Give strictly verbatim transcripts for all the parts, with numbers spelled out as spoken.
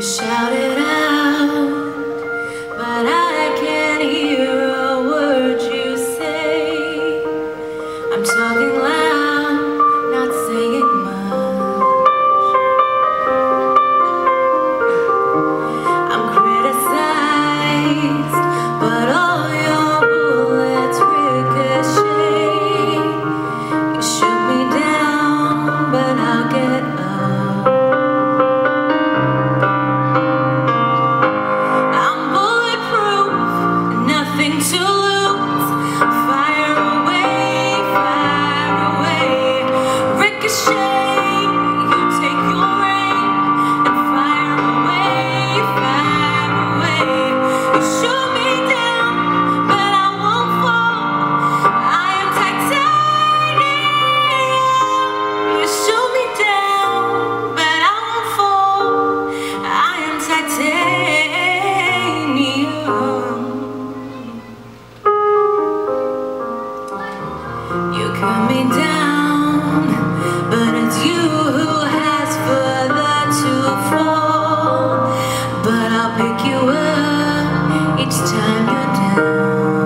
You shout it out, but I can't hear a word you say. I'm talking loud, not saying much. I'm criticized, but all your bullets ricochet. You shoot me down, but I'll get up. I'm bulletproof, nothing to lose. Fire away, fire away. Ricochet, you take your aim and fire away, fire away. You shoot me down, but I won't fall. I am titanium. You shoot me down, but I won't fall. I am titanium. You cut me down, but it's you who has further to fall. But I'll pick you up each time you're down.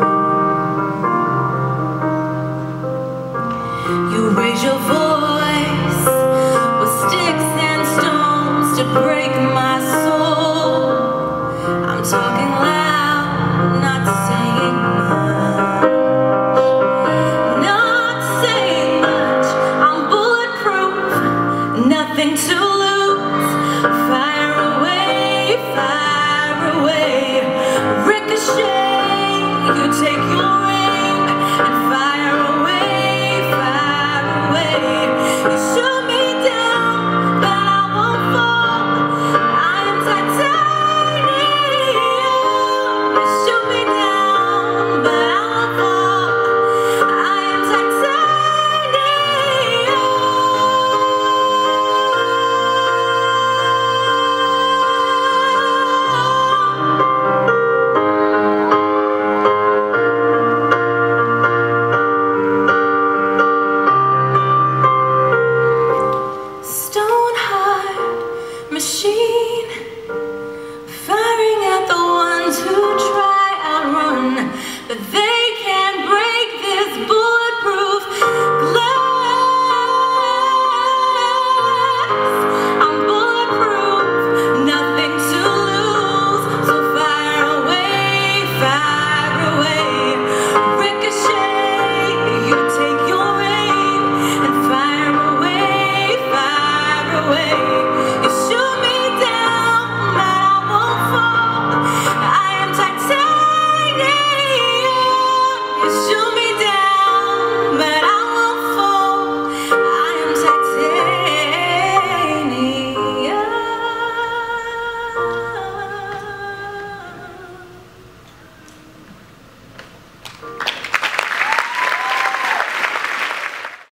You raise your voice with sticks and stones to break my soul. I'm talking loud, not saying much. Not saying much. I'm bulletproof, nothing to